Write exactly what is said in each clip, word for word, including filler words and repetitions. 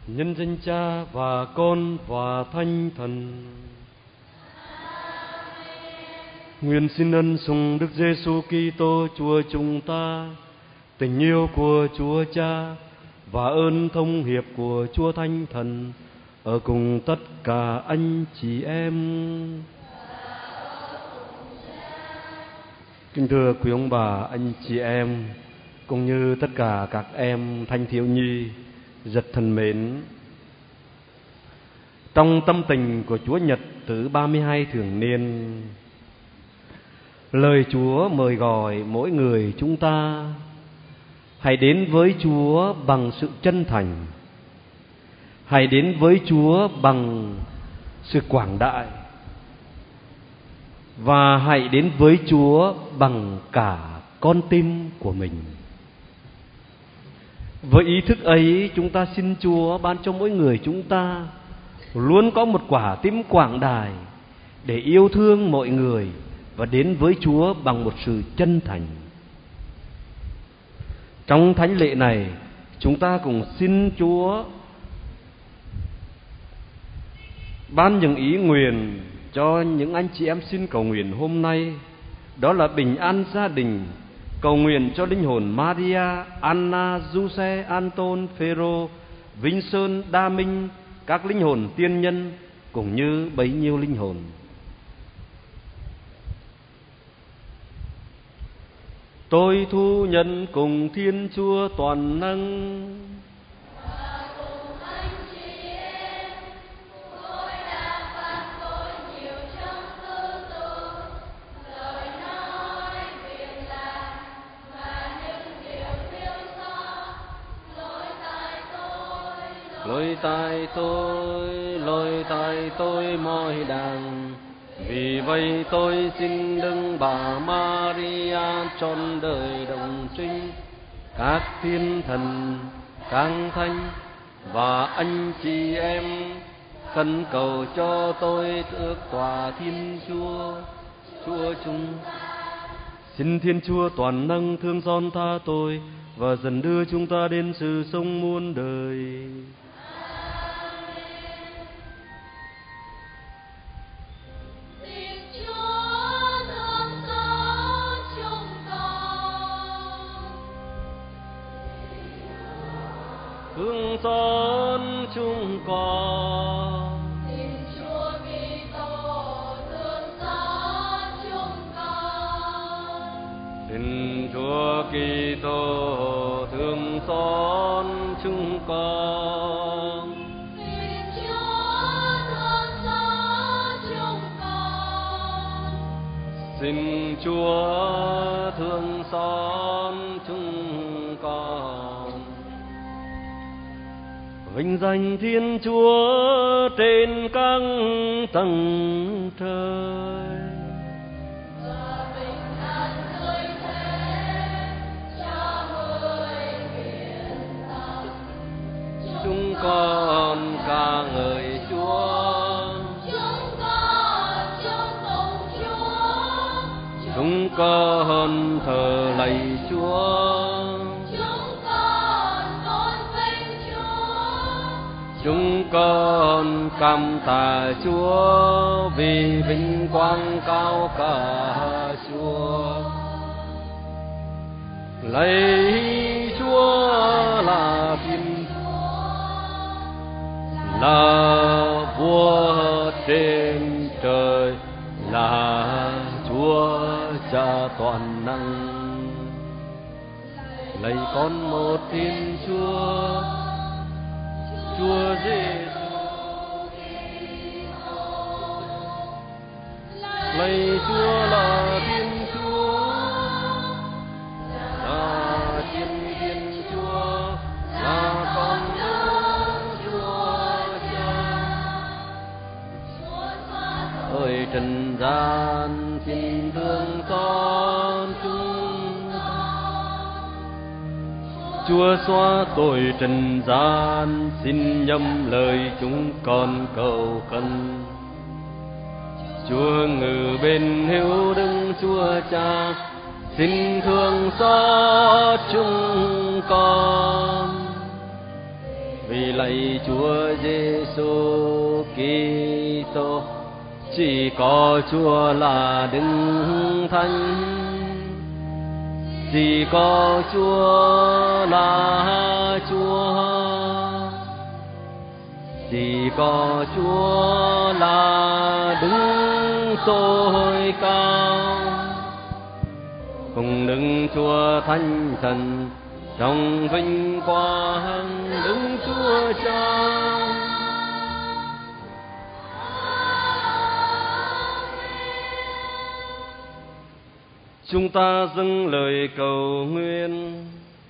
Nhân danh Cha và Con và Thánh Thần. Nguyện xin ân sủng Đức Giêsu Kitô Chúa chúng ta, tình yêu của Chúa Cha và ơn thông hiệp của Chúa Thánh Thần ở cùng tất cả anh chị em. Kính thưa quý ông bà, anh chị em, cũng như tất cả các em thanh thiếu nhi rất thân mến, trong tâm tình của Chúa Nhật thứ ba mươi hai thường niên, lời Chúa mời gọi mỗi người chúng ta hãy đến với Chúa bằng sự chân thành, hãy đến với Chúa bằng sự quảng đại, và hãy đến với Chúa bằng cả con tim của mình. Với ý thức ấy, chúng ta xin Chúa ban cho mỗi người chúng ta luôn có một quả tim quảng đại để yêu thương mọi người và đến với Chúa bằng một sự chân thành. Trong thánh lễ này, chúng ta cùng xin Chúa ban những ý nguyện cho những anh chị em xin cầu nguyện hôm nay. Đó là bình an gia đình, cầu nguyện cho linh hồn Maria, Anna, Giuse, Anton, Phêrô, Vinh Sơn, Đa Minh, các linh hồn tiên nhân cũng như bấy nhiêu linh hồn. Tôi thu nhận cùng Thiên Chúa toàn năng, lỗi tại tôi, lỗi tại tôi mọi đàng. Vì vậy tôi xin Đức Bà Maria trọn đời đồng trinh, các thiên thần, các thánh và anh chị em khẩn cầu cho tôi được tòa Thiên Chúa, Chúa chúng. Xin Thiên Chúa toàn năng thương xót tha tôi và dần đưa chúng ta đến sự sống muôn đời. Thương xót chúng con, xin Chúa Kitô thương xót chúng con, xin Chúa Kitô thương xót chúng con, xin Chúa thương xót chúng con, xin Chúa thương xót chúng con. Vinh danh Thiên Chúa trên các tầng trời, và bình an nơi thế cho người hiền thánh. chúng con ca ngợi Chúa, Chúng con chúc tụng Chúa, chúng con thờ lạy Chúa, chúng con tôn vinh Chúa, chúng con cảm tạ Chúa vì vinh quang cao cả Chúa. Lạy Chúa là Thiên, là Vua trên trời, là Chúa Cha toàn năng. Lạy con một Thiên Chúa, Chúa Giêsu. Lạy Chúa là Thiên Chúa, là Thiên Thiên Chúa, là con Đức Chúa Cha. Ơi trần gian xin thương xót chúng con, Chúa xóa tội trần gian, xin nhâm lời chúng con cầu khẩn. Chúa ngự bên hữu Đức Chúa Cha, xin thương xót chúng con. vì lạy Chúa Giêsu Kitô, chỉ có Chúa là Đấng Thánh, chỉ có Chúa là Chúa, chỉ có Chúa là Đấng tối cao, cùng Đức Chúa Thánh Thần trong vinh quang Đức Chúa Cha. Chúng ta dâng lời cầu nguyện.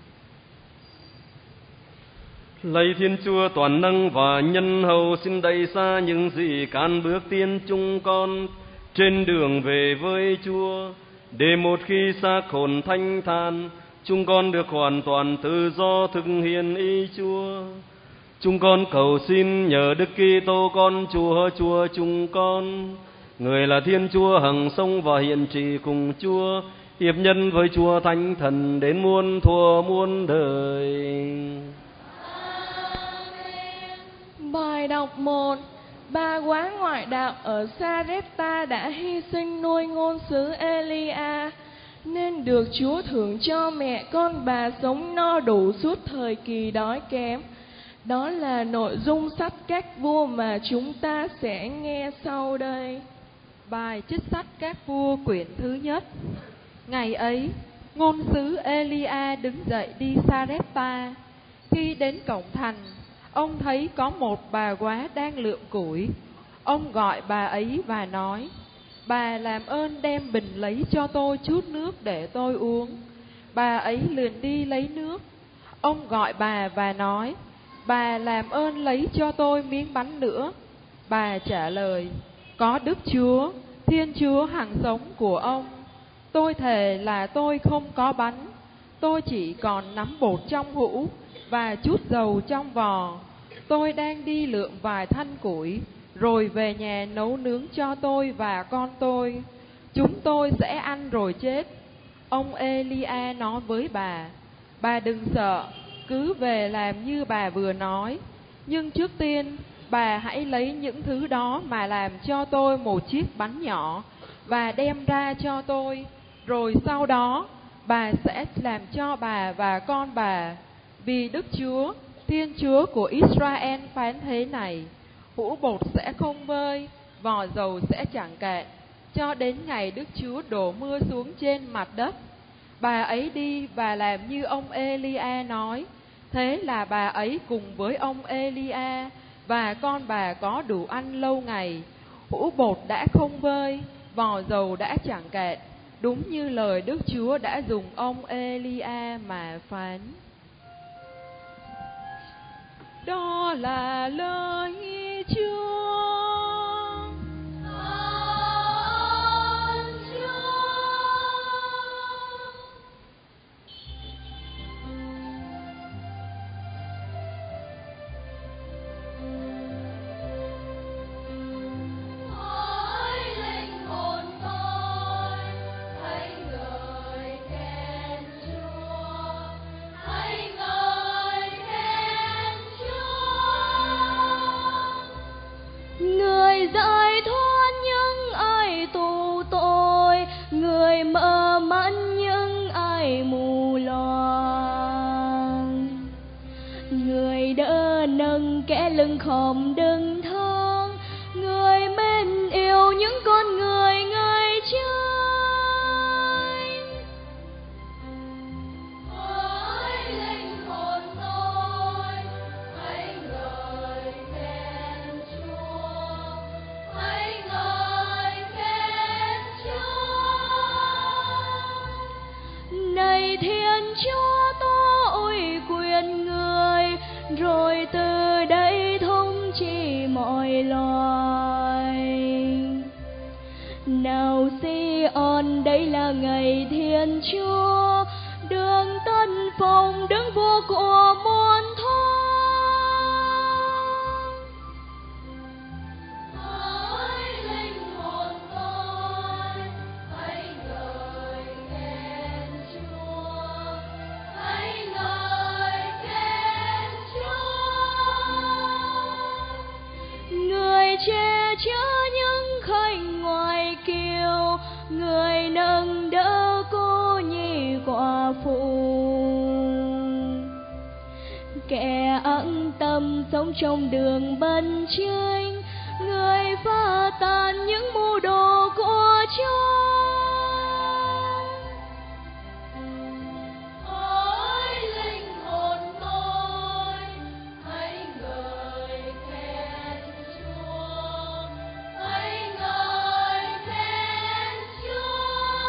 Lạy Thiên Chúa toàn năng và nhân hậu, xin đẩy xa những gì cản bước tiến chúng con trên đường về với Chúa, để một khi xác hồn thanh thản, chúng con được hoàn toàn tự do thực hiện ý Chúa. Chúng con cầu xin nhờ Đức Kitô con Chúa, Chúa chúng con, Người là Thiên Chúa hằng sống và hiện trị cùng Chúa, hiệp nhân với Chúa Thánh Thần đến muôn thuở muôn đời. Bài đọc một. Ba quá ngoại đạo ở Sa-rép-ta đã hy sinh nuôi ngôn sứ Elia, nên được Chúa thưởng cho mẹ con bà sống no đủ suốt thời kỳ đói kém. Đó là nội dung sách Các Vua mà chúng ta sẽ nghe sau đây. Bài trích sách Các Vua quyển thứ nhất. Ngày ấy, ngôn sứ Elia đứng dậy đi Sa-rép-ta. Khi đến cổng thành, ông thấy có một bà góa đang lượm củi. Ông gọi bà ấy và nói: Bà làm ơn đem bình lấy cho tôi chút nước để tôi uống. Bà ấy liền đi lấy nước. Ông gọi bà và nói: Bà làm ơn lấy cho tôi miếng bánh nữa. Bà trả lời: Có Đức Chúa, Thiên Chúa hằng sống của ông, tôi thề là tôi không có bánh. Tôi chỉ còn nắm bột trong hũ và chút dầu trong vò. Tôi đang đi lượm vài thanh củi, rồi về nhà nấu nướng cho tôi và con tôi. Chúng tôi sẽ ăn rồi chết. Ông Elia nói với bà: Bà đừng sợ, cứ về làm như bà vừa nói. Nhưng trước tiên, bà hãy lấy những thứ đó mà làm cho tôi một chiếc bánh nhỏ và đem ra cho tôi. Rồi sau đó, bà sẽ làm cho bà và con bà. Vì Đức Chúa, Thiên Chúa của Israel phán thế này: hũ bột sẽ không vơi, vò dầu sẽ chẳng cạn, cho đến ngày Đức Chúa đổ mưa xuống trên mặt đất. Bà ấy đi và làm như ông Elia nói. Thế là bà ấy cùng với ông Elia và con bà có đủ ăn lâu ngày. Hũ bột đã không vơi, vò dầu đã chẳng cạn, đúng như lời Đức Chúa đã dùng ông Elia mà phán. Đó là lời Chúa. Giải thoát những ai tù tội, người mở mắt những ai mù loàng, người đỡ nâng kẻ lưng khom đừng thương, người mến yêu những con người người chơi. Hỡi linh hồn tôi, hãy ngợi khen Chúa. Hãy ngợi khen Chúa. Này Thiên Chúa tôi quyền người, rồi từ đây thống trị mọi loài. Nào Sion, đây là ngày Thiên Chúa, đường tân phong đứng vua của muôn thoát. phụ. Kẻ ẩn tâm sống trong đường bần chênh, người phá tan những mưu đồ của Chúa. Hỡi linh hồn tôi, hãy ngợi khen Chúa, hãy ngợi khen Chúa.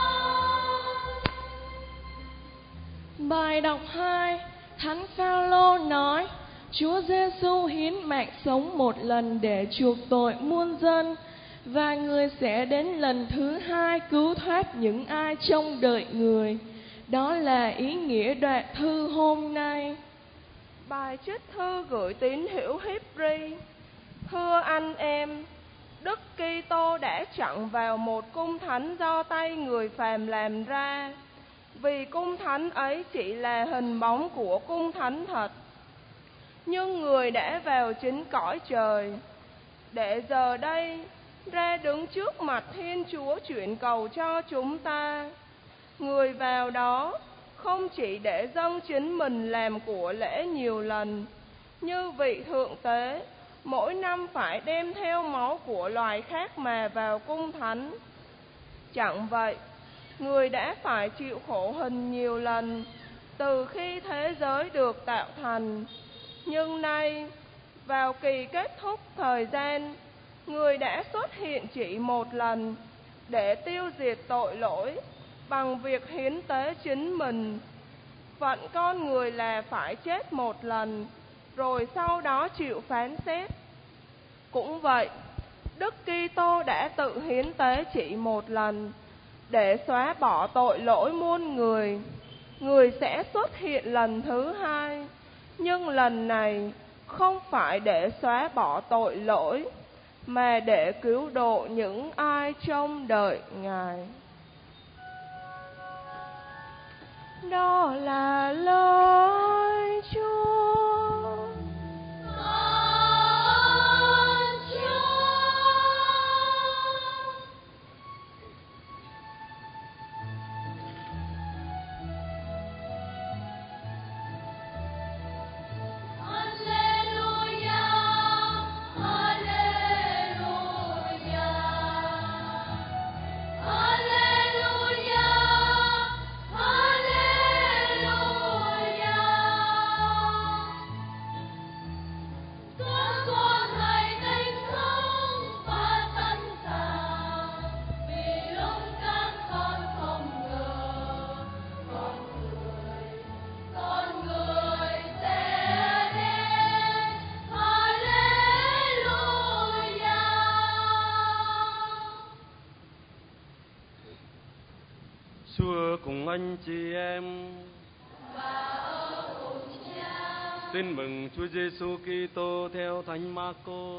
Bài đọc hai, Thánh Phaolô nói, Chúa Giêsu hiến mạng sống một lần để chuộc tội muôn dân, và người sẽ đến lần thứ hai cứu thoát những ai trông đợi người. Đó là ý nghĩa đoạn thư hôm nay. Bài trích thư gửi tín hữu Híp-ri. Thưa anh em, Đức Kitô đã chặn vào một cung thánh do tay người phàm làm ra, vì cung thánh ấy chỉ là hình bóng của cung thánh thật. Nhưng người đã vào chính cõi trời, để giờ đây ra đứng trước mặt Thiên Chúa chuyển cầu cho chúng ta. Người vào đó không chỉ để dâng chính mình làm của lễ nhiều lần, như vị thượng tế mỗi năm phải đem theo máu của loài khác mà vào cung thánh. Chẳng vậy, người đã phải chịu khổ hình nhiều lần từ khi thế giới được tạo thành. Nhưng nay, vào kỳ kết thúc thời gian, người đã xuất hiện chỉ một lần để tiêu diệt tội lỗi bằng việc hiến tế chính mình. Phận con người là phải chết một lần, rồi sau đó chịu phán xét. Cũng vậy, Đức Kitô đã tự hiến tế chỉ một lần để xóa bỏ tội lỗi muôn người. Người sẽ xuất hiện lần thứ hai, nhưng lần này không phải để xóa bỏ tội lỗi, mà để cứu độ những ai trông đợi Ngài. Đó là lời Chúa. Chúa cùng anh chị em. Tin mừng Chúa Giêsu Kitô theo Thánh Marco.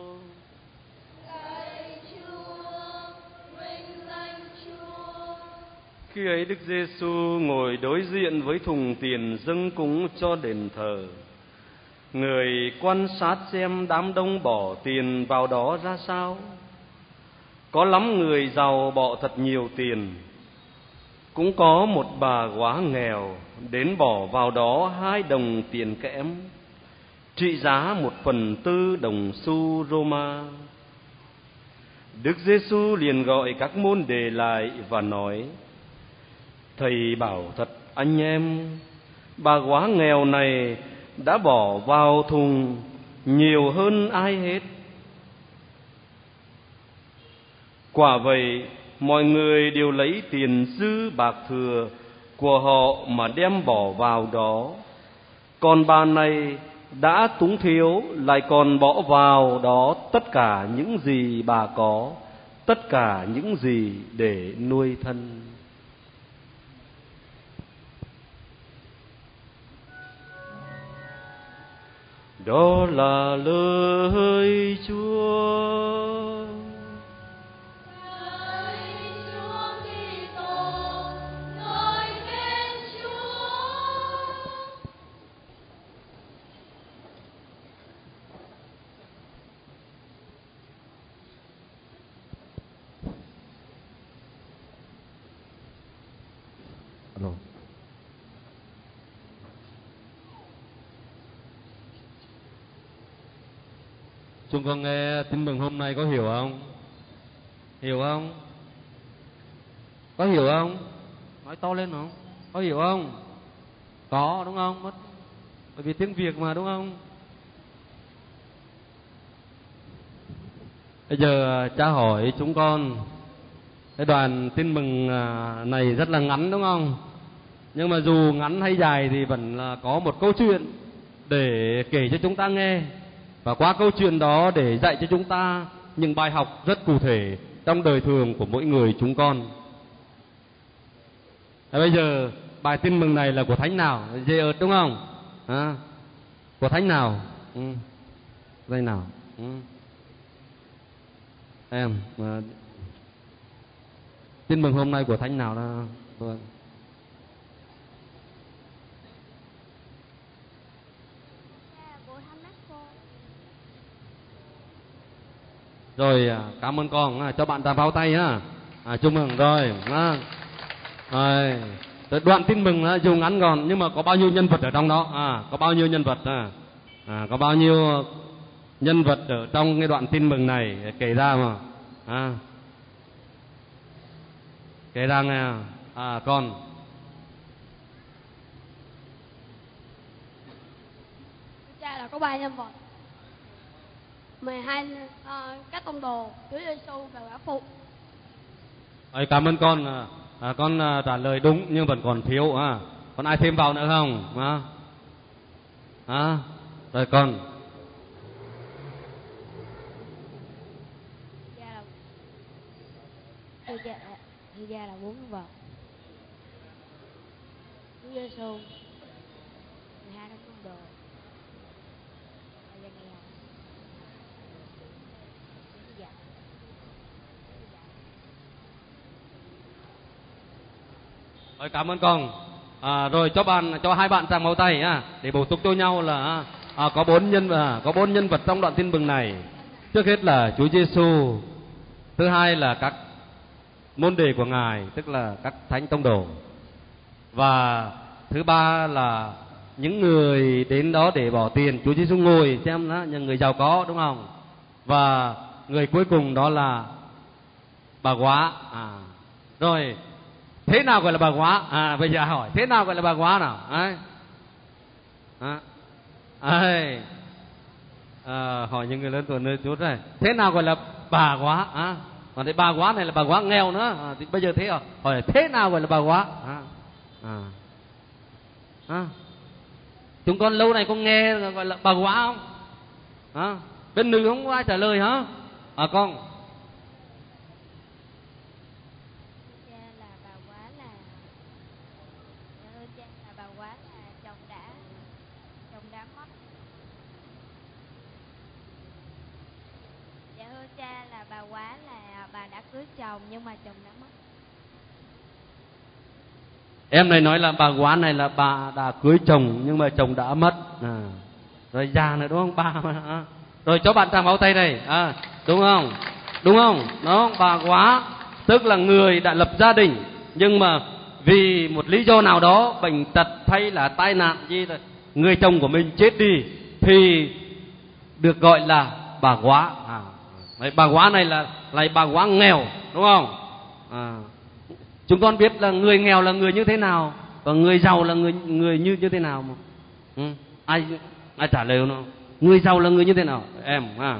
Khi ấy Đức Giêsu ngồi đối diện với thùng tiền dâng cúng cho đền thờ. Người quan sát xem đám đông bỏ tiền vào đó ra sao. Có lắm người giàu bỏ thật nhiều tiền. Cũng có một bà quá nghèo đến bỏ vào đó hai đồng tiền kẽm, trị giá một phần tư đồng xu Roma. Đức Giêsu liền gọi các môn đệ lại và nói: Thầy bảo thật anh em, bà quá nghèo này đã bỏ vào thùng nhiều hơn ai hết. Quả vậy, mọi người đều lấy tiền dư bạc thừa của họ mà đem bỏ vào đó. Còn bà này đã túng thiếu, lại còn bỏ vào đó tất cả những gì bà có, tất cả những gì để nuôi thân. Đó là lời Chúa. Chúng con nghe tin mừng hôm nay có hiểu không? Hiểu không? Có hiểu không? Nói to lên không? Có hiểu không? Có đúng không? Mất bởi vì tiếng Việt mà đúng không? Bây giờ cha hỏi chúng con, cái đoạn tin mừng này rất là ngắn đúng không? Nhưng mà dù ngắn hay dài thì vẫn là có một câu chuyện để kể cho chúng ta nghe, và qua câu chuyện đó để dạy cho chúng ta những bài học rất cụ thể trong đời thường của mỗi người chúng con. Và bây giờ bài tin mừng này là của thánh nào? Dễ ợt đúng không? À, của thánh nào? Ừ. Đây nào? Ừ. Em mà tin mừng hôm nay của thánh nào đó? Vâng. Rồi cảm ơn con, à, cho bạn ta pháo tay nhá. À, chúc mừng rồi. À, rồi. Đoạn tin mừng là dù ngắn gọn nhưng mà có bao nhiêu nhân vật ở trong đó? À, có bao nhiêu nhân vật? À, à có bao nhiêu nhân vật ở trong cái đoạn tin mừng này kể ra mà? À, kể ra nghe. À, con. Cha là có ba nhân vật. mười hai uh, các tông đồ, Chúa Giêsu và quả phụ. Ơi, cảm ơn con. À, con à, trả lời đúng nhưng vẫn còn thiếu. À, còn ai thêm vào nữa không? À, à rồi con. Ra là Thưa cha, thưa cha là bốn nhân vật. Chúa Giêsu, mười hai tông đồ. Rồi, cảm ơn con. À, rồi cho bạn cho hai bạn tràng máu tay à, để bổ túc cho nhau là à, có bốn nhân à, có bốn nhân vật trong đoạn tin mừng này. Trước hết là Chúa Giêsu, thứ hai là các môn đệ của Ngài, tức là các thánh tông đồ, và thứ ba là những người đến đó để bỏ tiền. Chúa Giêsu ngồi xem đó, những người giàu có đúng không? Và người cuối cùng đó là bà góa. À, rồi thế nào gọi là bà góa? À, bây giờ hỏi thế nào gọi là bà góa nào? Đấy. À, à, à, hỏi những người lớn tuổi nơi chút này, thế nào gọi là bà góa? À, còn cái bà góa này là bà góa nghèo nữa. À, thì bây giờ thế à? Hỏi thế nào gọi là bà góa? À, à, à. Chúng con lâu này có nghe gọi là bà góa không? À, bên nữ không có ai trả lời hả? À, con. Cưới chồng nhưng mà chồng đã mất. Em này nói là bà góa này là bà đã cưới chồng nhưng mà chồng đã mất. À, rồi già nữa đúng không? Bà mà. À. Rồi cho bạn tràng máu tay này. À, đúng không? Đúng không? Đó, bà góa tức là người đã lập gia đình nhưng mà vì một lý do nào đó, bệnh tật hay là tai nạn gì, người chồng của mình chết đi thì được gọi là bà góa. À, đấy, bà góa này là là bà góa nghèo đúng không? À, chúng con biết là người nghèo là người như thế nào và người giàu là người người như như thế nào mà. Ừ. Ai ai trả lời không? Người giàu là người như thế nào? Em à.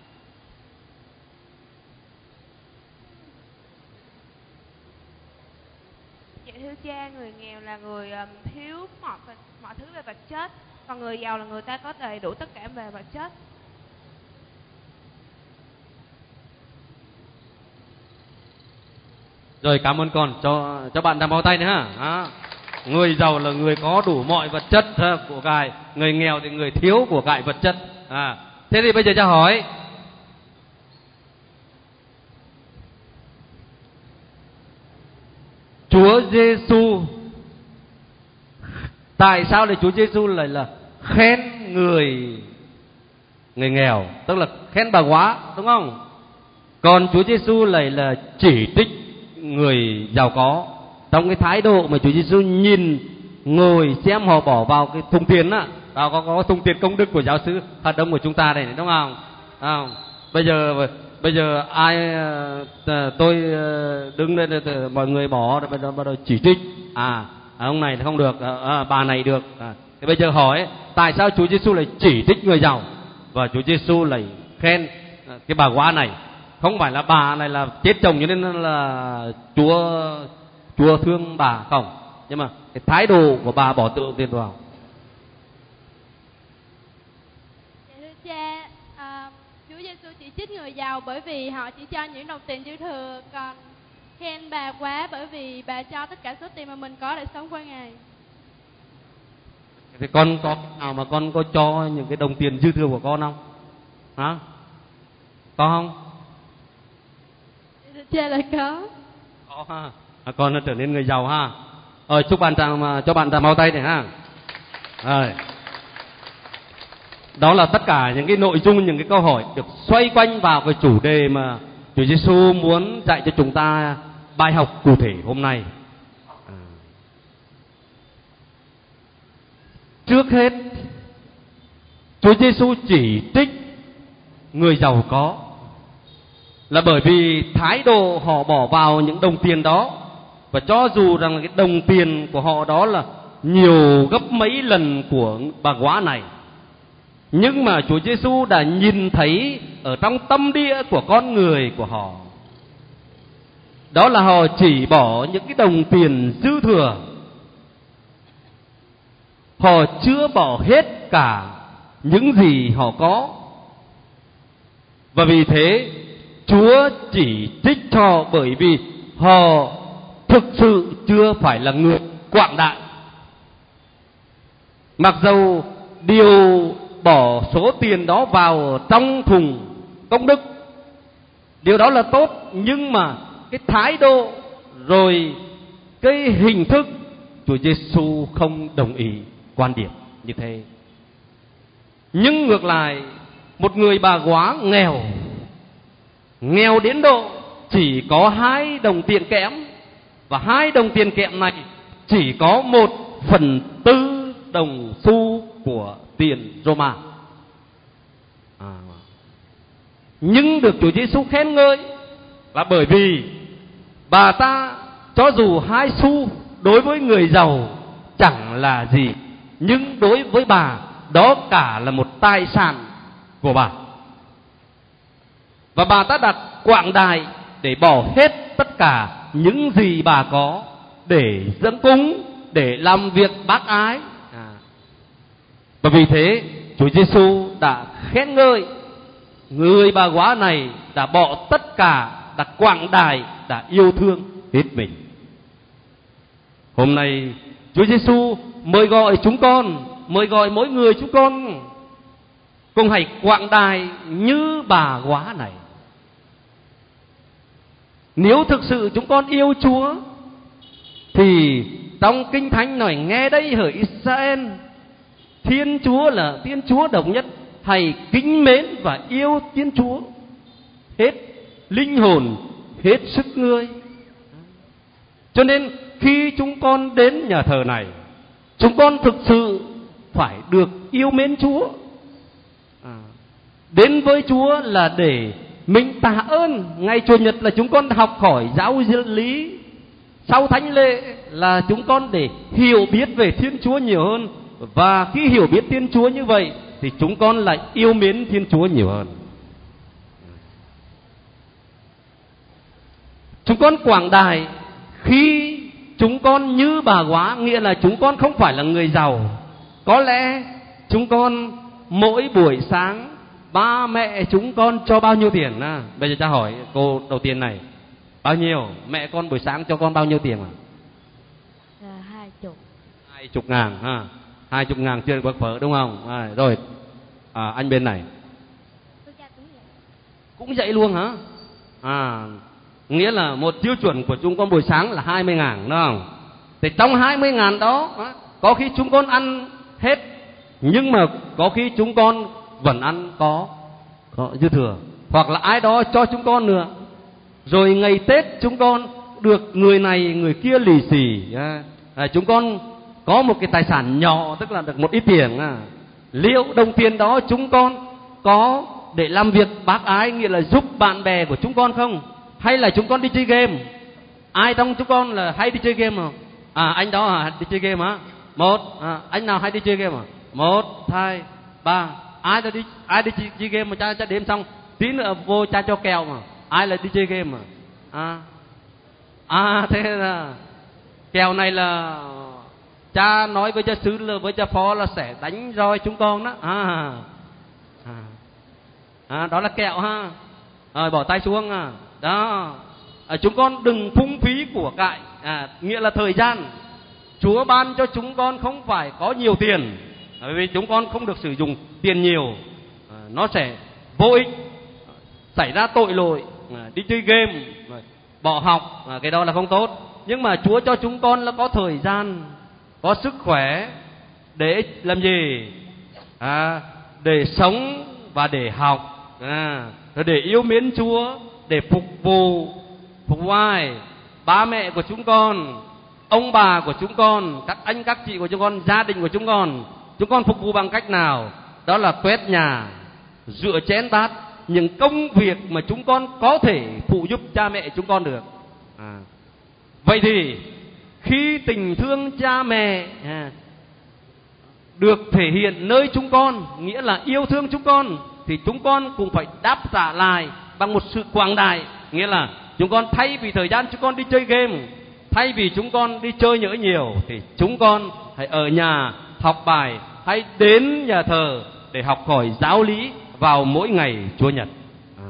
Dạ thưa cha, người nghèo là người um, thiếu mọi mọi thứ về vật chất, còn người giàu là người ta có đầy đủ tất cả về vật chất. Rồi, cảm ơn con. Cho cho bạn đàm bao tay nữa ha. À, người giàu là người có đủ mọi vật chất ha, của cải, người nghèo thì người thiếu của cải vật chất. À, thế thì bây giờ cha hỏi, Chúa Giêsu, tại sao lại Chúa Giêsu lại là khen người người nghèo, tức là khen bà góa đúng không? Còn Chúa Giêsu lại là chỉ trích người giàu có, trong cái thái độ mà Chúa Giêsu nhìn ngồi xem họ bỏ vào cái thùng tiền á, vào có có thùng tiền công đức của giáo sư hạt đông của chúng ta này đúng không? À, bây giờ bây giờ ai à, tôi đứng lên mọi người bỏ bắt đầu, bắt đầu chỉ trích. À, ông này không được, à, bà này được. À, thì bây giờ hỏi tại sao Chúa Giêsu lại chỉ trích người giàu và Chúa Giêsu lại khen cái bà quá này? Không phải là bà này là chết chồng cho nên là Chúa Chúa thương bà không, nhưng mà cái thái độ của bà bỏ tượng tiền vào. Thưa cha, à, Chúa Giêsu chỉ trích người giàu bởi vì họ chỉ cho những đồng tiền dư thừa, còn khen bà quá bởi vì bà cho tất cả số tiền mà mình có để sống qua ngày. Thì con có nào mà con có cho những cái đồng tiền dư thừa của con không? Hả? Có không? Cha là có. Có ha. À, con đã trở nên người giàu ha. Rồi chúc bạn chàng cho bạn chàng mau tay này ha. Rồi. Đó là tất cả những cái nội dung, những cái câu hỏi được xoay quanh vào cái chủ đề mà Chúa Giêsu muốn dạy cho chúng ta bài học cụ thể hôm nay. À. Trước hết, Chúa Giêsu chỉ trích người giàu có là bởi vì thái độ họ bỏ vào những đồng tiền đó, và cho dù rằng cái đồng tiền của họ đó là nhiều gấp mấy lần của bà góa này, nhưng mà Chúa Giêsu đã nhìn thấy ở trong tâm địa của con người của họ, đó là họ chỉ bỏ những cái đồng tiền dư thừa, họ chưa bỏ hết cả những gì họ có. Và vì thế Chúa chỉ trích họ bởi vì họ thực sự chưa phải là người quảng đại. Mặc dầu điều bỏ số tiền đó vào trong thùng công đức, điều đó là tốt, nhưng mà cái thái độ rồi cái hình thức, Chúa Giêsu không đồng ý quan điểm như thế. Nhưng ngược lại, một người bà góa nghèo, nghèo đến độ chỉ có hai đồng tiền kẽm, và hai đồng tiền kẽm này chỉ có một phần tư đồng xu của tiền Roma. À. Nhưng được Chúa Giêsu khen ngợi là bởi vì bà ta cho dù hai xu đối với người giàu chẳng là gì, nhưng đối với bà đó cả là một tài sản của bà. Và bà ta đặt quảng đại để bỏ hết tất cả những gì bà có để dâng cúng, để làm việc bác ái. À. Và vì thế Chúa Giêsu đã khen ngợi người bà góa này đã bỏ tất cả, đã quảng đại, đã yêu thương hết mình. Hôm nay Chúa Giêsu mời gọi chúng con, mời gọi mỗi người chúng con cùng hãy quảng đại như bà góa này. Nếu thực sự chúng con yêu Chúa thì trong Kinh Thánh nói nghe đây hỡi Israel, Thiên Chúa là Thiên Chúa độc nhất, hãy kính mến và yêu Thiên Chúa hết linh hồn, hết sức ngươi. Cho nên khi chúng con đến nhà thờ này, chúng con thực sự phải được yêu mến Chúa. À, đến với Chúa là để mình tạ ơn. Ngày Chủ nhật là chúng con học hỏi giáo lý, sau thánh lễ là chúng con để hiểu biết về Thiên Chúa nhiều hơn. Và khi hiểu biết Thiên Chúa như vậy thì chúng con lại yêu mến Thiên Chúa nhiều hơn. Chúng con quảng đại khi chúng con như bà góa, nghĩa là chúng con không phải là người giàu. Có lẽ chúng con mỗi buổi sáng ba mẹ chúng con cho bao nhiêu tiền? À, bây giờ cha hỏi cô đầu tiên này, bao nhiêu? Mẹ con buổi sáng cho con bao nhiêu tiền à? Là hai chục. Hai chục ngàn ha, hai chục ngàn chưa được bậc phở đúng không? À, rồi à, anh bên này cũng vậy luôn hả? À, nghĩa là một tiêu chuẩn của chúng con buổi sáng là hai mươi ngàn đúng không? Thì trong hai mươi ngàn đó có khi chúng con ăn hết, nhưng mà có khi chúng con vẫn ăn có, có dư thừa, hoặc là ai đó cho chúng con nữa. Rồi ngày Tết chúng con được người này người kia lì xì, à, chúng con có một cái tài sản nhỏ, tức là được một ít tiền. À, liệu đồng tiền đó chúng con có để làm việc bác ái, nghĩa là giúp bạn bè của chúng con không? Hay là chúng con đi chơi game? Ai trong chúng con là hay đi chơi game không? À, anh đó à, đi chơi game hả? Một, à, anh nào hay đi chơi game à? Một, hai, ba. Ai đã đi, ai đi chơi, chơi game mà cha cha đếm xong tí nữa vô cha cho kèo mà. Ai là đi chơi game mà? À, à thế là kèo này là cha nói với cha xứ là với cha phó là sẽ đánh roi chúng con đó. À, à, à đó là kẹo ha. À, bỏ tay xuống à. Đó. À, chúng con đừng phung phí của cải, à, nghĩa là thời gian. Chúa ban cho chúng con không phải có nhiều tiền, bởi vì chúng con không được sử dụng tiền nhiều, à, nó sẽ vô ích, xảy ra tội lỗi, à, đi chơi game, bỏ học, à, cái đó là không tốt. Nhưng mà Chúa cho chúng con là có thời gian, có sức khỏe để làm gì? À, để sống và để học, à, để yêu mến Chúa, để phục vụ. Phục vụ ai? Ba mẹ của chúng con, ông bà của chúng con, các anh các chị của chúng con, gia đình của chúng con. Chúng con phục vụ bằng cách nào? Đó là quét nhà, rửa chén bát, những công việc mà chúng con có thể phụ giúp cha mẹ chúng con được. À, vậy thì khi tình thương cha mẹ à, được thể hiện nơi chúng con, nghĩa là yêu thương chúng con, thì chúng con cũng phải đáp trả lại bằng một sự quảng đại. Nghĩa là chúng con thay vì thời gian chúng con đi chơi game, thay vì chúng con đi chơi nhỡ nhiều, thì chúng con hãy ở nhà học bài, hãy đến nhà thờ để học hỏi giáo lý vào mỗi ngày Chúa Nhật. À,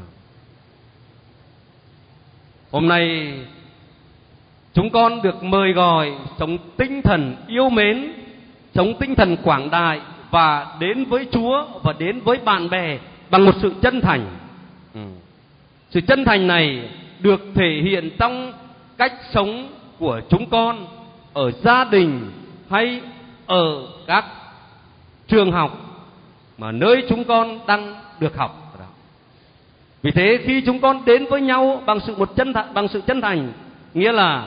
hôm nay chúng con được mời gọi sống tinh thần yêu mến, sống tinh thần quảng đại và đến với Chúa và đến với bạn bè bằng một sự chân thành. Ừ. Sự chân thành này được thể hiện trong cách sống của chúng con ở gia đình hay ở các trường học mà nơi chúng con đang được học. Vì thế khi chúng con đến với nhau bằng sự một chân thành, bằng sự chân thành, nghĩa là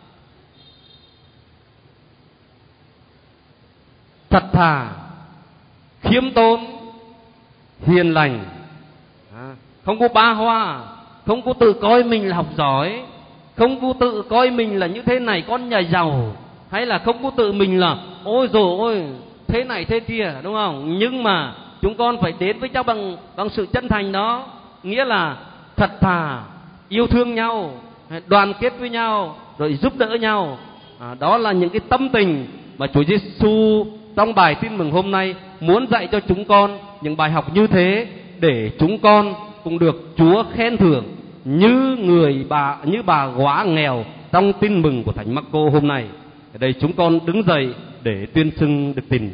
thật thà, khiêm tốn, hiền lành, không có ba hoa, không có tự coi mình là học giỏi, không có tự coi mình là như thế này con nhà giàu, hay là không có tự mình là ôi dồi ôi thế này thế kia, đúng không? Nhưng mà chúng con phải đến với nhau bằng bằng sự chân thành đó, nghĩa là thật thà, yêu thương nhau, đoàn kết với nhau, rồi giúp đỡ nhau. À, đó là những cái tâm tình mà Chúa Giêsu trong bài tin mừng hôm nay muốn dạy cho chúng con những bài học như thế, để chúng con cũng được Chúa khen thưởng như người bà như bà góa nghèo trong tin mừng của Thánh Marco hôm nay. Ở đây chúng con đứng dậy để tuyên xưng đức tin.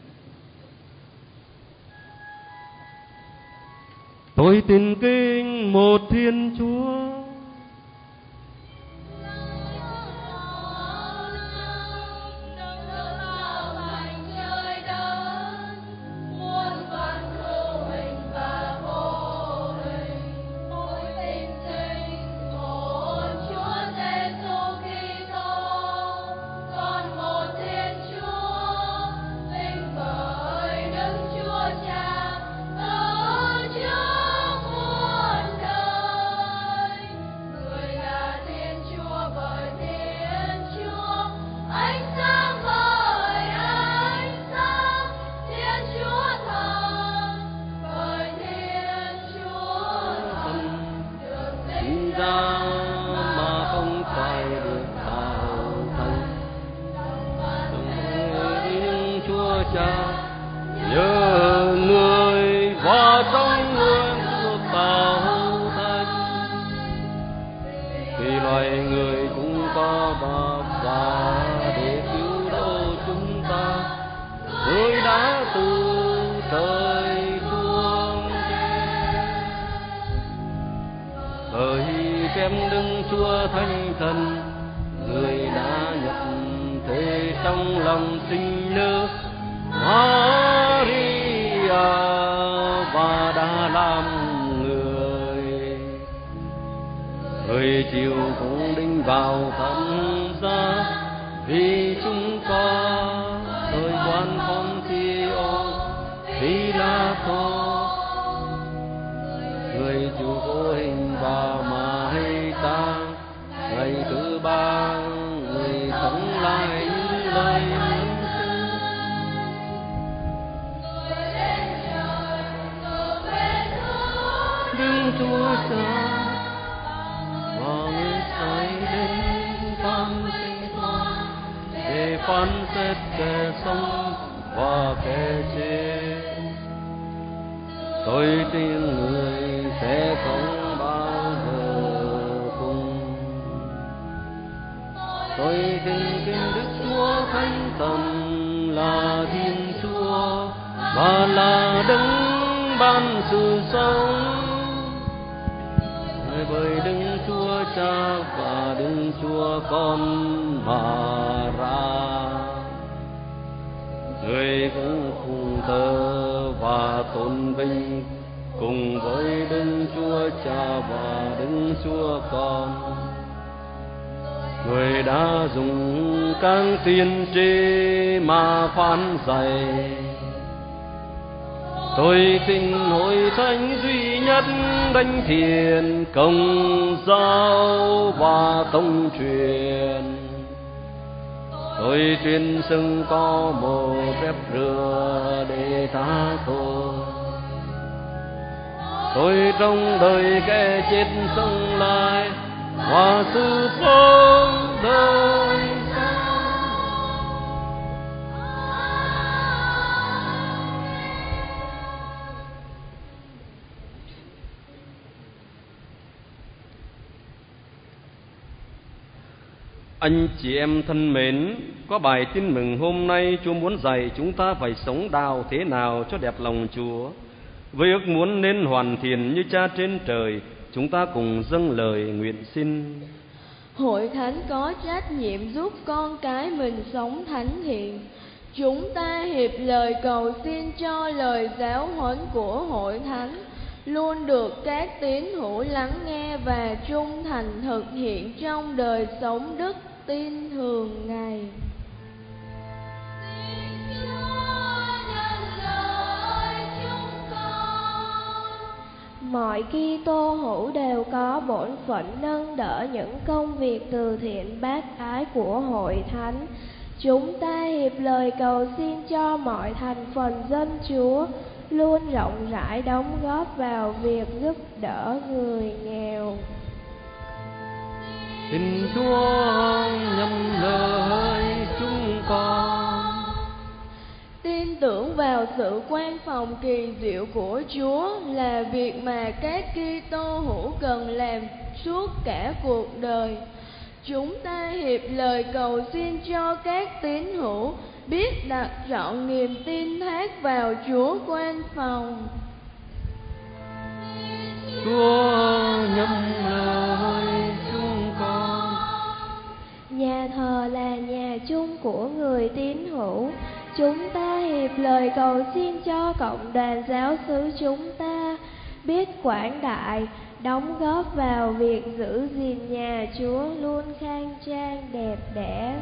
Tôi tin kính một Thiên Chúa, hết kẻ sống và kẻ chết. Tôi tin người sẽ không bao giờ cùng. Tôi tin kính Đức Chúa Thánh Thần là Thiên Chúa và là Đấng ban sự sống. Người với Đức Chúa Cha và Đức Chúa Con mà ra. Người cũng cùng thờ và tôn vinh cùng với Đức Chúa Cha và Đức Chúa Con. Người đã dùng các tiên tri mà phán dạy. Tôi tin hội thánh duy nhất, đảnh thiền, công giáo và tông truyền. Tôi tuyên xưng có một phép rửa để tha tội. Tôi trong đời kẻ chết sống lại và sự sống đời. Anh chị em thân mến, có bài tin mừng hôm nay Chúa muốn dạy chúng ta phải sống đạo thế nào cho đẹp lòng Chúa. Với ước muốn nên hoàn thiện như Cha trên trời, chúng ta cùng dâng lời nguyện xin. Hội thánh có trách nhiệm giúp con cái mình sống thánh thiện. Chúng ta hiệp lời cầu xin cho lời giáo huấn của hội thánh luôn được các tín hữu lắng nghe và trung thành thực hiện trong đời sống đức tin thường ngày. Mọi Kitô hữu đều có bổn phận nâng đỡ những công việc từ thiện bác ái của hội thánh. Chúng ta hiệp lời cầu xin cho mọi thành phần dân Chúa luôn rộng rãi đóng góp vào việc giúp đỡ người nghèo. Xin Chúa nhâm lời chúng con. Tin tưởng vào sự quan phòng kỳ diệu của Chúa là việc mà các Kitô hữu cần làm suốt cả cuộc đời. Chúng ta hiệp lời cầu xin cho các tín hữu biết đặt trọn niềm tin thác vào Chúa quan phòng. Chúa nhâm lời chúng con. Nhà thờ là nhà chung của người tín hữu. Chúng ta hiệp lời cầu xin cho cộng đoàn giáo xứ chúng ta biết quảng đại, đóng góp vào việc giữ gìn nhà Chúa luôn khang trang đẹp đẽ.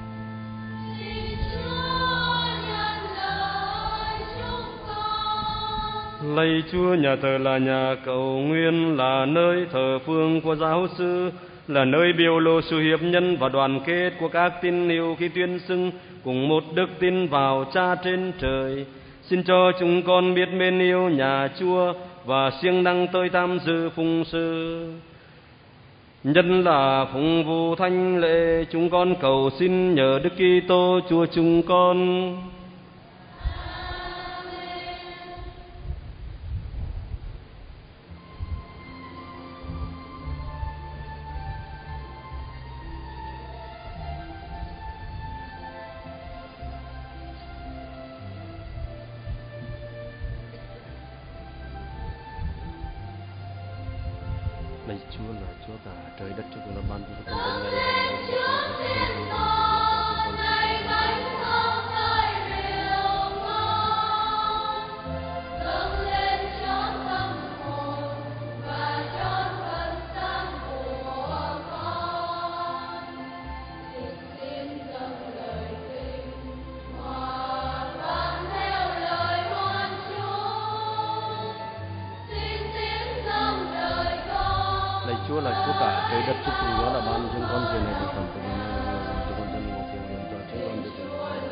Lạy Chúa, nhà thờ là nhà cầu nguyện, là nơi thờ phượng của giáo sư, là nơi biểu lộ sự hiệp nhân và đoàn kết của các tín hữu khi tuyên xưng cùng một đức tin vào Cha trên trời. Xin cho chúng con biết mến yêu nhà Chúa và siêng năng tới tham dự phụng sự. Nhân là phụng vụ thánh lễ, chúng con cầu xin nhờ Đức Kitô Chúa chúng con. Lạy Chúa là Chúa cả trời đất, Chúa cũng đã ban cho con tình ngày Chúa là Chúa cả trời đất, Chúa cũng đã ban chúng con quyền này được phẩm từ cho con dân của thiên liêng cho chúng con được quyền này.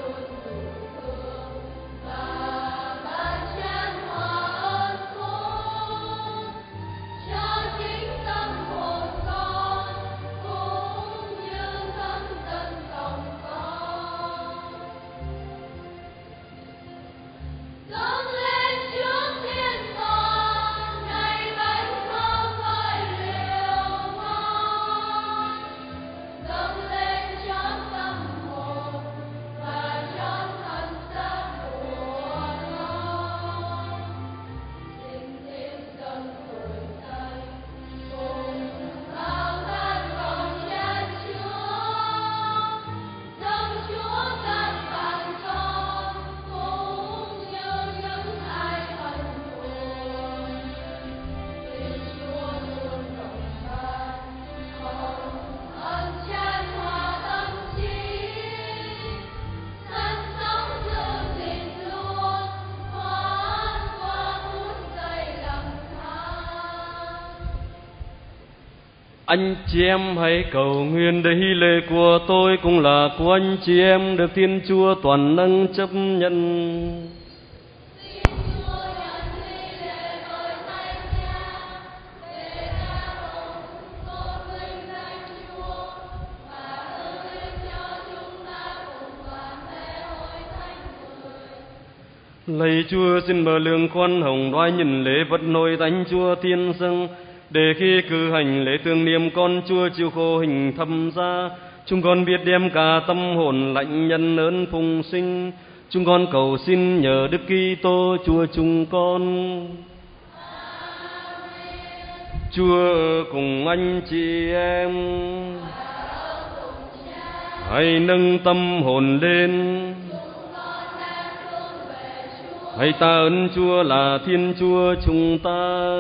Anh chị em hãy cầu nguyện để hy lễ của tôi cũng là của anh chị em được Thiên Chúa toàn năng chấp nhận. Lạy Chúa, xin mở lượng khoan hồng đoái nhìn lễ vật nội thánh Chúa thiên dâng, để khi cử hành lễ tưởng niệm con Chúa chịu khổ hình thâm giá, chúng con biết đem cả tâm hồn lãnh nhân ơn phụng sinh. Chúng con cầu xin nhờ Đức Kitô Chúa chúng con. Chúa cùng anh chị em, hãy nâng tâm hồn lên, hãy tạ ơn Chúa là Thiên Chúa chúng ta.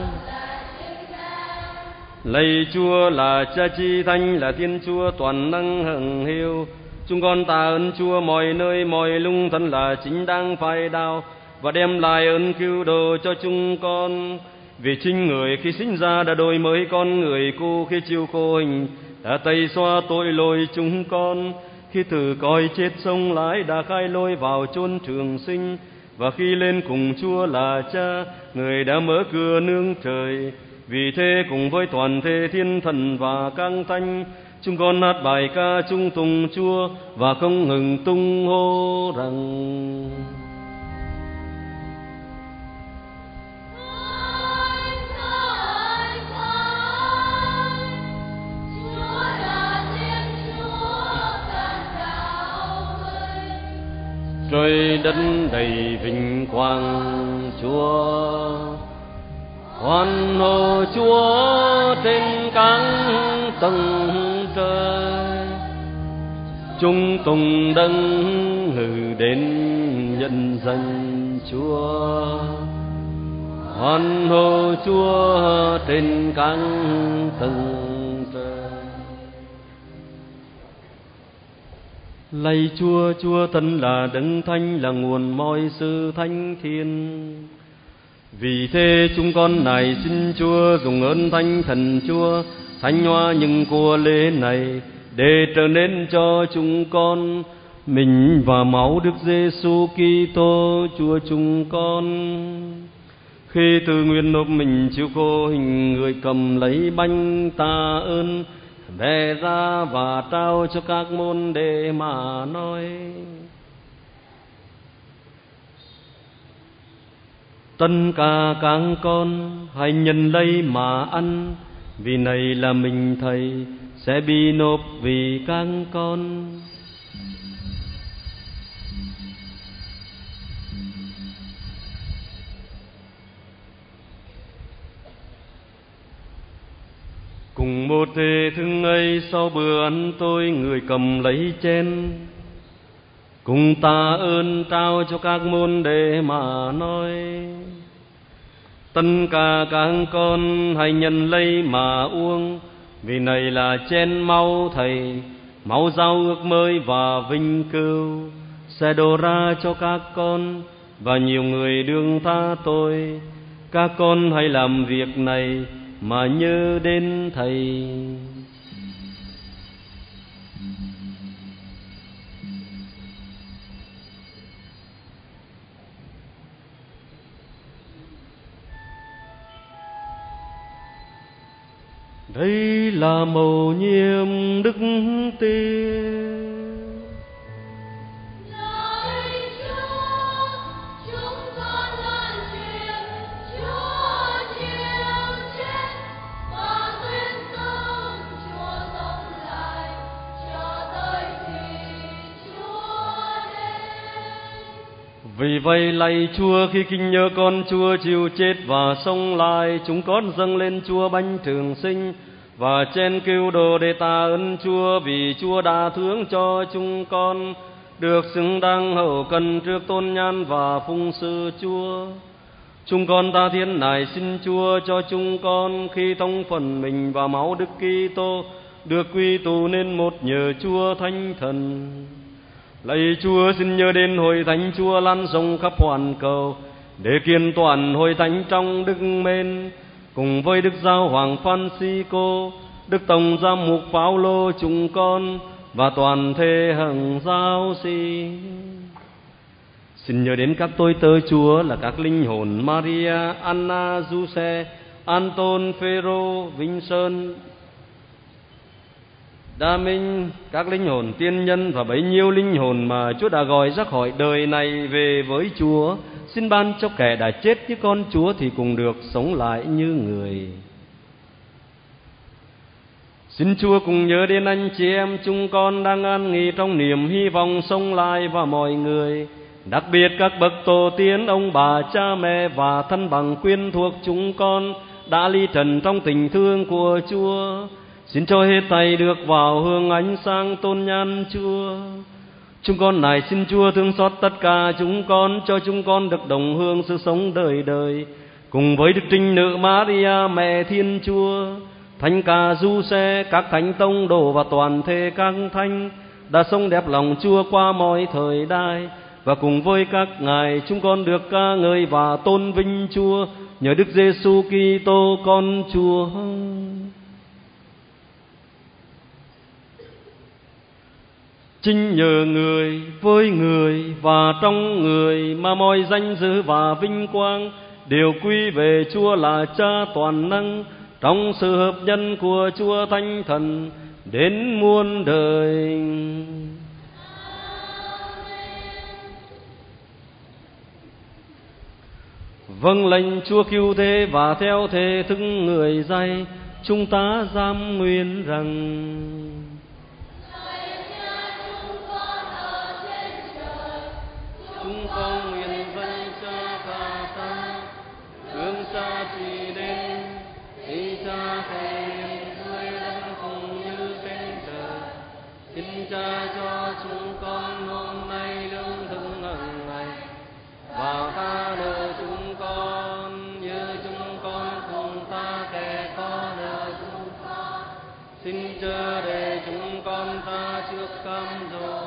Lạy Chúa là Cha Chi Thánh, là Thiên Chúa toàn năng hằng hiếu. Chúng con tạ ơn Chúa mọi nơi mọi lúc thân là chính đáng phải đạo, và đem lại ơn cứu độ cho chúng con. Vì chính Người khi sinh ra đã đổi mới con người cũ, khi chịu khổ hình đã tẩy xóa tội lỗi chúng con. Khi từ cõi chết sống lại đã khai lối vào chốn trường sinh, và khi lên cùng Chúa là Cha, Người đã mở cửa nương trời. Vì thế cùng với toàn thể thiên thần và các thánh, chúng con hát bài ca chung tùng Chúa và không ngừng tung hô rằng: trời đất đầy vinh quang Chúa, hoan hô Chúa trên các tầng trời. Chúng tùng đấng ngự đến nhân danh Chúa, hoan hô Chúa trên các tầng trời. Lạy Chúa, Chúa thân là đấng thánh, là nguồn mọi sự thánh thiên. Vì thế chúng con này xin Chúa dùng ơn thánh thần Chúa thánh hóa những của lễ này, để trở nên cho chúng con mình và máu Đức Giêsu Kitô Chúa chúng con. Khi từ nguyện nộp mình chịu khổ hình, Người cầm lấy bánh tạ ơn, bẻ ra và trao cho các môn đệ mà nói: tất cả các con hãy nhận lấy mà ăn, vì này là mình Thầy sẽ bị nộp vì các con. Cùng một thể thức ấy, sau bữa ăn tôi, Người cầm lấy chén, cùng tạ ơn trao cho các môn đệ mà nói: tất cả các con hãy nhận lấy mà uống, vì này là chén máu Thầy, máu giao ước mới và vinh cửu, sẽ đổ ra cho các con và nhiều người đương tha tôi. Các con hãy làm việc này mà nhớ đến Thầy. Đây là mầu nhiệm đức tin. Vì vậy lạy Chúa, khi kinh nhớ con Chúa chịu chết và sống lại, chúng con dâng lên Chúa bánh trường sinh và chén cứu độ để tạ ơn Chúa, vì Chúa đã thương cho chúng con được xứng đáng hậu cần trước tôn nhan và phụng sự Chúa. Chúng con ta thiên nài xin Chúa cho chúng con khi thông phần mình và máu Đức Kitô được quy tụ nên một nhờ Chúa Thánh Thần. Lạy Chúa, xin nhớ đến hội thánh Chúa lan rộng khắp hoàn cầu, để kiên toàn hội thánh trong đức mến, cùng với Đức Giáo Hoàng Francisco Đức Tổng Giám mục Phaolô chúng con và toàn thể hằng giáo sĩ. Xin nhớ đến các tôi tớ Chúa là các linh hồn Maria, Anna, Giuse, Anton, Phêrô, Vinh Sơn, Đa Minh, các linh hồn tiên nhân và bấy nhiêu linh hồn mà Chúa đã gọi ra khỏi đời này về với Chúa. Xin ban cho kẻ đã chết như con Chúa thì cùng được sống lại như người. Xin Chúa cùng nhớ đến anh chị em chúng con đang an nghỉ trong niềm hy vọng sống lại và mọi người, đặc biệt các bậc tổ tiên, ông bà, cha mẹ và thân bằng quyến thuộc chúng con đã ly trần trong tình thương của Chúa. Xin cho hết thảy được vào hương ánh sáng tôn nhan Chúa. Chúng con này xin Chúa thương xót tất cả chúng con, cho chúng con được đồng hương sự sống đời đời cùng với Đức Trinh Nữ Maria mẹ Thiên Chúa, Thánh Ca Giuse, các thánh tông đồ và toàn thể các thánh đã sống đẹp lòng Chúa qua mọi thời đại. Và cùng với các ngài chúng con được ca ngợi và tôn vinh Chúa nhờ Đức Giêsu Kitô con Chúa. Chính nhờ người, với người và trong người mà mọi danh dự và vinh quang đều quy về Chúa là Cha toàn năng, trong sự hợp nhân của Chúa Thánh Thần đến muôn đời. Vâng lệnh Chúa cứu thế và theo thế thức người dạy, chúng ta dám nguyện rằng: chúng con nguyện danh Cha Ca Tha, hướng Cha trị đến, ý Cha thể hiện dưới đất cùng như trên trời. Xin Cha cho chúng con hôm nay lương thực hàng ngày, và tha nợ chúng con như chúng con cùng tha kẻ có nợ chúng con. Xin chớ để chúng con tha trước cám dỗ,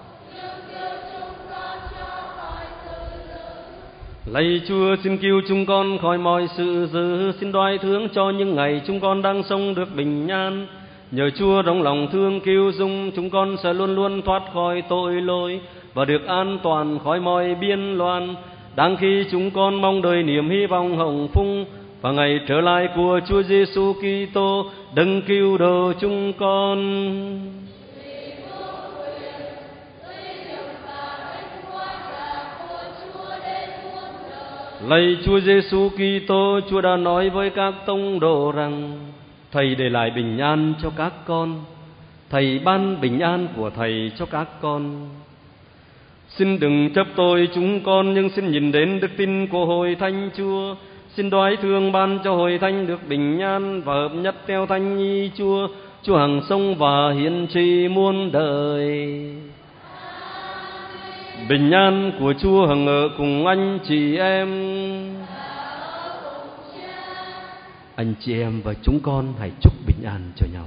lạy Chúa xin cứu chúng con khỏi mọi sự dữ, xin đoái thương cho những ngày chúng con đang sống được bình an. Nhờ Chúa rộng lòng thương cứu dung, chúng con sẽ luôn luôn thoát khỏi tội lỗi và được an toàn khỏi mọi biên loạn. Đang khi chúng con mong đợi niềm hy vọng hồng phúc và ngày trở lại của Chúa Giêsu Kitô đấng cứu độ chúng con. Lạy Chúa Giêsu Kitô, Chúa đã nói với các tông đồ rằng: Thầy để lại bình an cho các con, Thầy ban bình an của Thầy cho các con. Xin đừng chấp tội chúng con, nhưng xin nhìn đến đức tin của Hội Thánh Chúa. Xin đoái thương ban cho Hội Thánh được bình an và hợp nhất theo Thánh ý Chúa, Chúa hằng sống và hiển trị muôn đời. Bình an của Chúa hằng ở cùng anh chị em. Anh chị em và chúng con hãy chúc bình an cho nhau.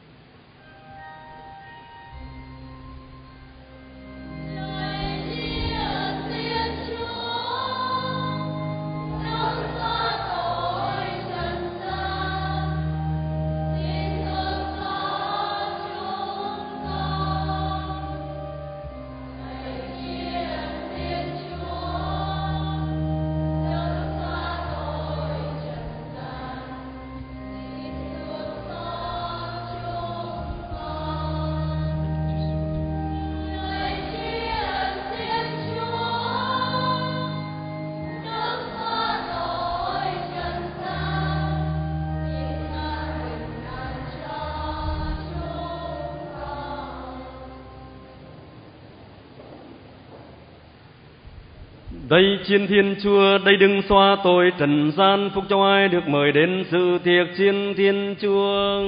Đây chiến Thiên Chúa, đây đừng xóa tội trần gian, phúc cho ai được mời đến dự tiệc chiến Thiên Chúa.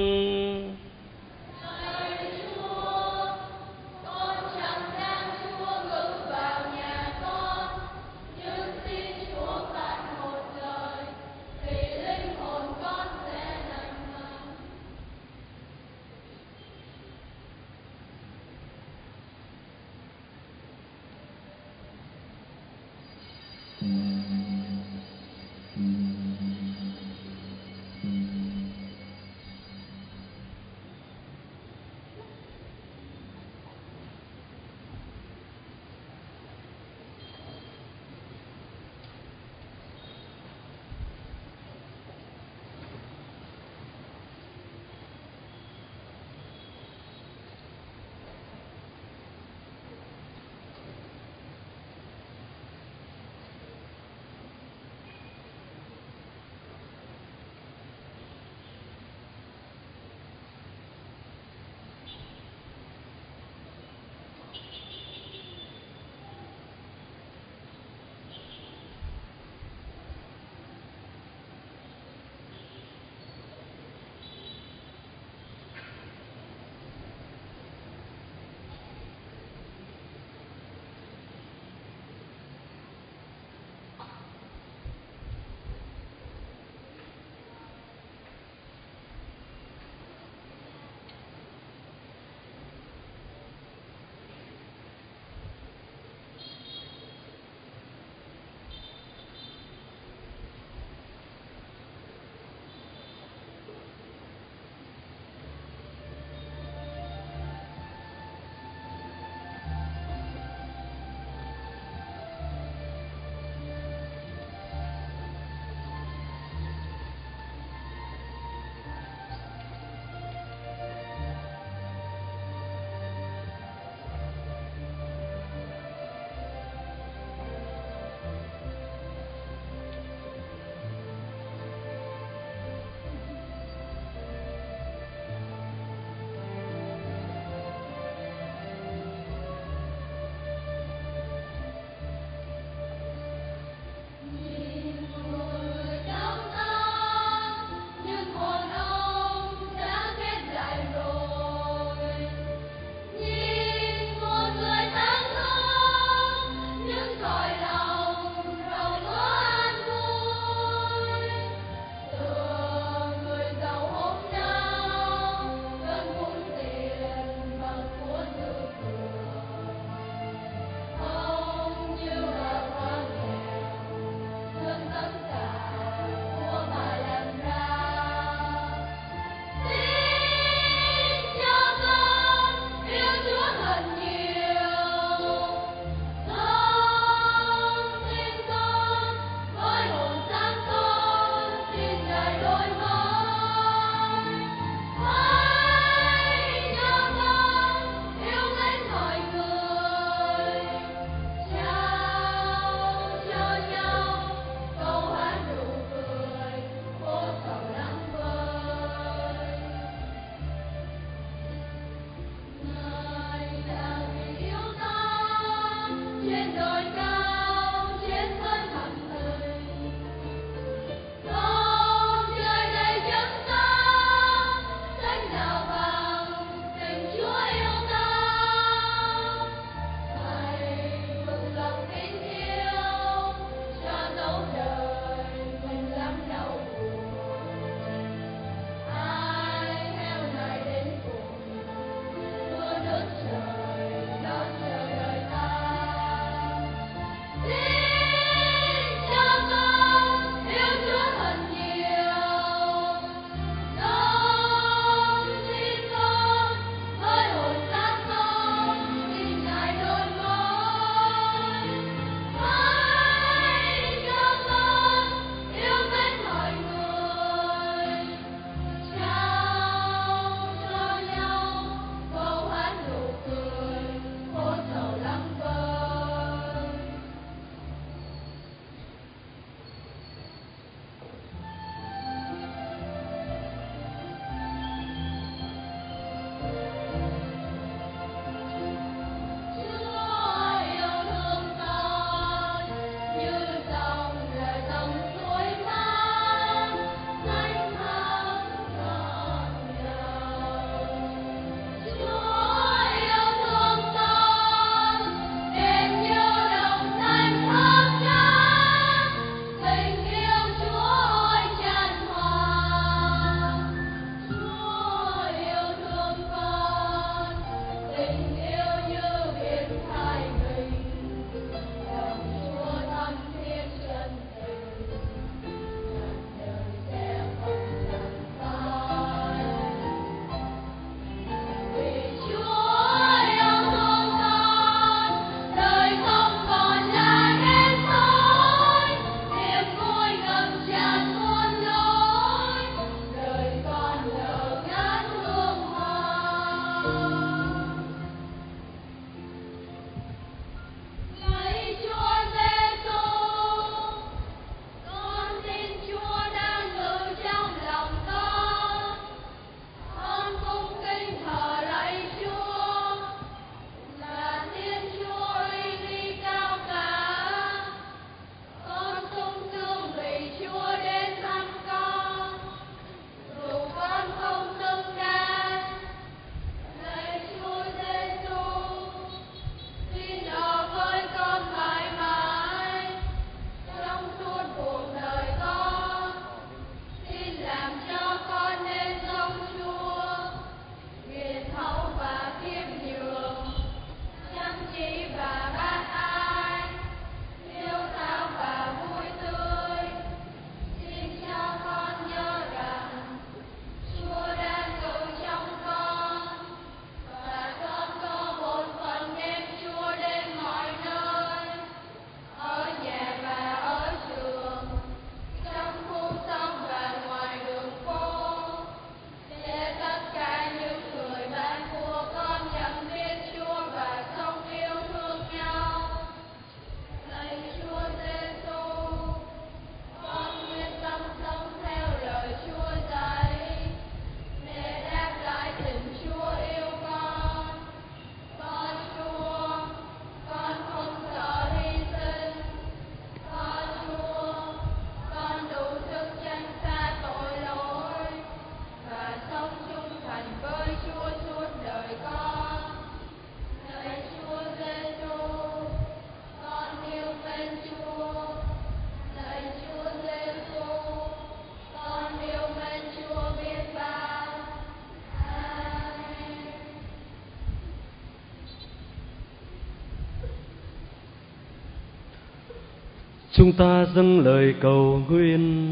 Chúng ta dâng lời cầu nguyện.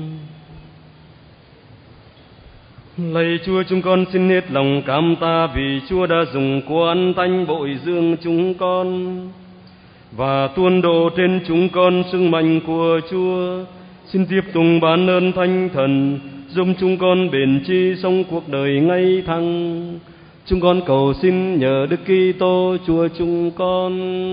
Lạy Chúa, chúng con xin hết lòng cảm tạ vì Chúa đã dùng quan thánh bội dưỡng chúng con và tuôn đổ trên chúng con sức mạnh của Chúa. Xin tiếp tục ban ơn Thánh Thần giúp chúng con bền chí sống cuộc đời ngay thẳng. Chúng con cầu xin nhờ Đức Kitô Chúa chúng con.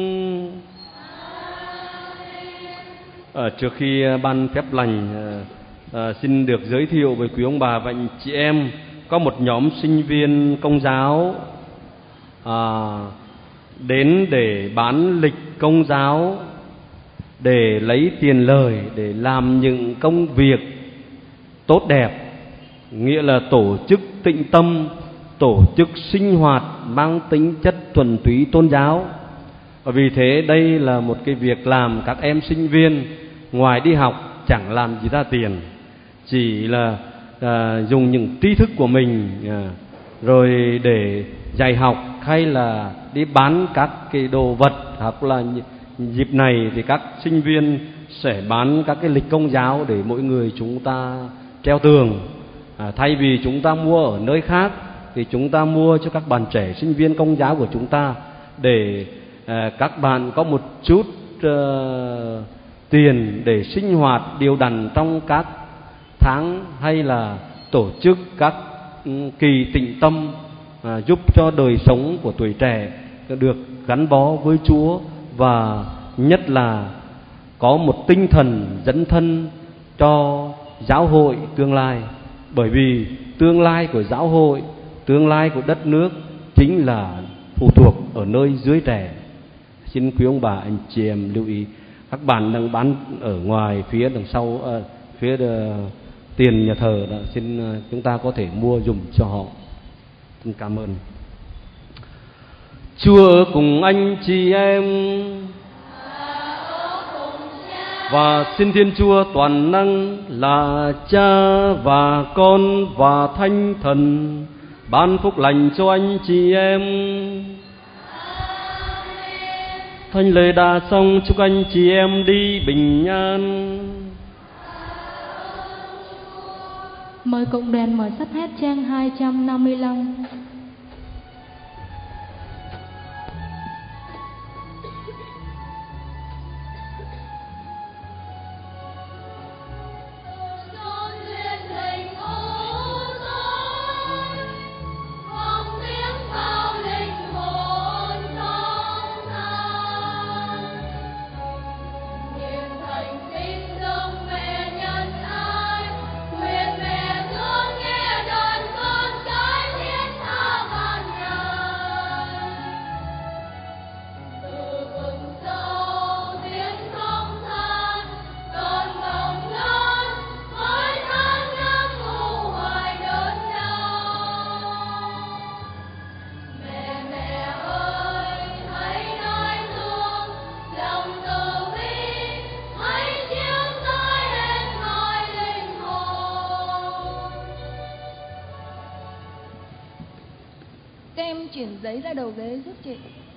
À, trước khi ban phép lành, à, xin được giới thiệu với quý ông bà và anh chị em, có một nhóm sinh viên Công giáo à, đến để bán lịch công giáo để lấy tiền lời, để làm những công việc tốt đẹp, nghĩa là tổ chức tịnh tâm, tổ chức sinh hoạt mang tính chất thuần túy tôn giáo. Và vì thế đây là một cái việc làm các em sinh viên ngoài đi học chẳng làm gì ra tiền, chỉ là à, dùng những tri thức của mình à, rồi để dạy học, hay là đi bán các cái đồ vật, hoặc là dịp này thì các sinh viên sẽ bán các cái lịch công giáo để mỗi người chúng ta treo tường. À, thay vì chúng ta mua ở nơi khác thì chúng ta mua cho các bạn trẻ sinh viên công giáo của chúng ta, để à, các bạn có một chút uh, tiền để sinh hoạt điều đặn trong các tháng, hay là tổ chức các um, kỳ tịnh tâm, à, giúp cho đời sống của tuổi trẻ được gắn bó với Chúa, và nhất là có một tinh thần dấn thân cho giáo hội tương lai. Bởi vì tương lai của giáo hội, tương lai của đất nước chính là phụ thuộc ở nơi dưới trẻ. Xin quý ông bà anh chị em lưu ý, các bạn đang bán ở ngoài phía đằng sau, à, phía đờ, tiền nhà thờ đó, xin chúng ta có thể mua dùm cho họ. Xin cảm ơn. Chúa ở cùng anh chị em, và xin Thiên Chúa toàn năng là Cha và Con và Thánh Thần ban phúc lành cho anh chị em. Thánh lễ đã xong, chúc anh chị em đi bình an. Mời cộng đoàn mở sách hát trang hai trăm năm mươi lăm. Chuyển giấy ra đầu ghế giúp chị.